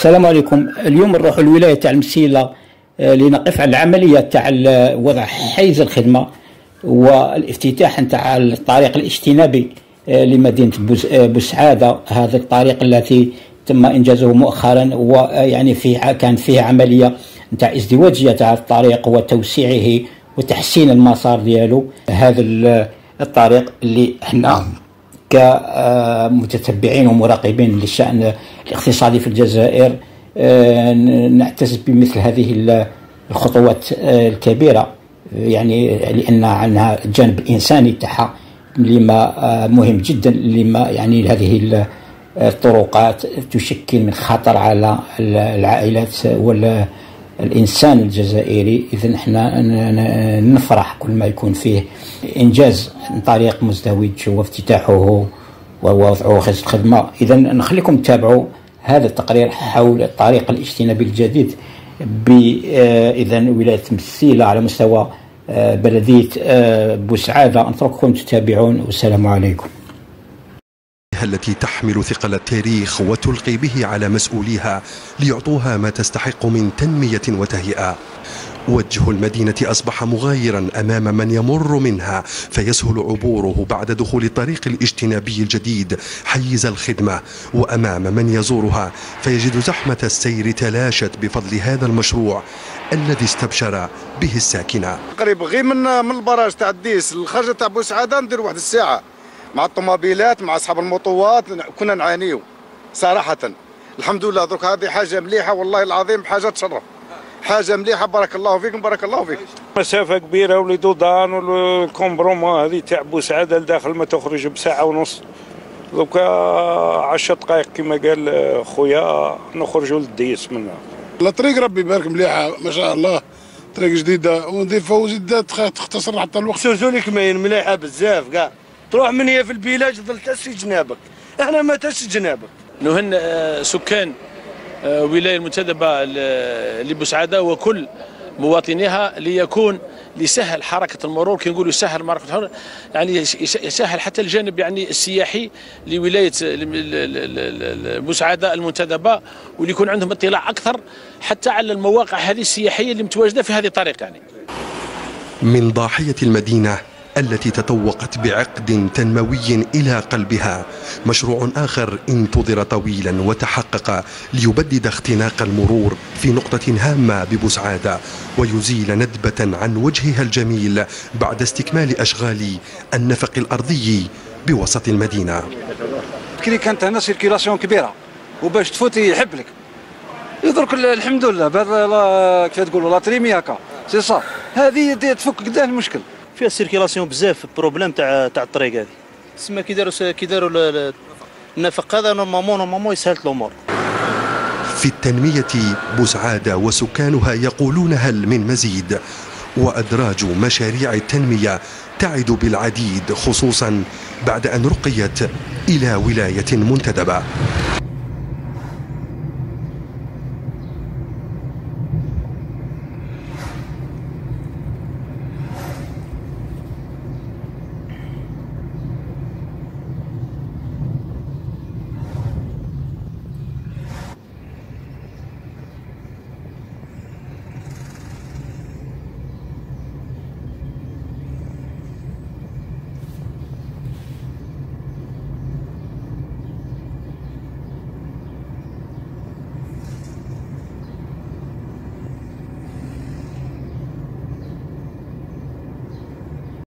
السلام عليكم. اليوم نروح الولاية تاع المسيلة لنقف على العملية تاع وضع حيز الخدمة والافتتاح نتاع الطريق الاجتنابي لمدينة بوسعادة. هذا الطريق الذي تم إنجازه مؤخرا، ويعني كان فيه عملية نتاع ازدواجية تاع الطريق وتوسيعه وتحسين المسار ديالو. هذا الطريق اللي احنا كمتتبعين ومراقبين للشأن الاقتصادي في الجزائر نعتز بمثل هذه الخطوات الكبيرة، يعني لأن عنها الجانب الإنساني تاعها لما مهم جدا، لما يعني هذه الطرقات تشكل من خطر على العائلات والإنسان الجزائري. إذن احنا نفرح كل ما يكون فيه إنجاز طريق مزدوج وافتتاحه ووضعه خيز الخدمة. إذن نخليكم تتابعوا هذا التقرير حول الطريق الاجتنابي الجديد بإذن ولاية مسيلة على مستوى بلدية بوسعادة. نترككم تتابعون، والسلام عليكم. التي تحمل ثقل التاريخ وتلقي به على مسؤوليها ليعطوها ما تستحق من تنمية وتهيئة. وجه المدينة أصبح مغايرا أمام من يمر منها، فيسهل عبوره بعد دخول الطريق الاجتنابي الجديد حيز الخدمة، وأمام من يزورها فيجد زحمة السير تلاشت بفضل هذا المشروع الذي استبشر به الساكنة. قريب غير من البراج تاع الديس الخرجة تاع بوسعادة ندير واحد الساعة مع الطوموبيلات مع أصحاب الموطوات، كنا نعانيو صراحة. الحمد لله درك هذه حاجة مليحة والله العظيم، حاجة تشرف، حاجة مليحة. بارك الله فيكم، بارك الله فيك. مسافة كبيرة وليدو دان والكومبروما هذه تاع بوسعادة لداخل ما تخرج بساعة ونص، دوكا 10 دقائق كما قال خويا نخرجوا للديس منها. الطريق ربي يبارك مليحة ما شاء الله، طريق جديدة ونضيفها وزيد تختصر حتى الوقت. سيرتولي كمين مليحة بزاف كاع، تروح من هي في البيلاج تظل تسي جنابك، احنا ما تسي جنابك. نهن سكان ولاية المنتدبة لبوسعادة وكل مواطنيها ليسهل حركة المرور، كي نقولوا يسهل حركة المرور يعني يسهل حتى الجانب يعني السياحي لولاية بوسعادة المنتدبة، وليكون عندهم اطلاع أكثر حتى على المواقع هذه السياحية اللي متواجدة في هذه الطريق. يعني من ضاحية المدينة التي تطوقت بعقد تنموي إلى قلبها مشروع آخر انتظر طويلا وتحقق ليبدد اختناق المرور في نقطة هامة ببوسعادة ويزيل ندبة عن وجهها الجميل بعد استكمال أشغال النفق الأرضي بوسط المدينة. كي كانت هنا سيركيلاسيون كبيرة وباش تفوت يحب لك يدرك الحمد لله بهذا كيف تقولوا لا تريمي هكا سي صا، هذه تفك قداه المشكل. فيها السيركيلاسيون بزاف بروبليم تاع الطريق هذه، تسمى كي داروا النفق هذا نورمالمون يسهل الامور. في التنمية بوسعادة وسكانها يقولون هل من مزيد، وأدراج مشاريع التنمية تعد بالعديد خصوصا بعد أن رقيت إلى ولاية منتدبة.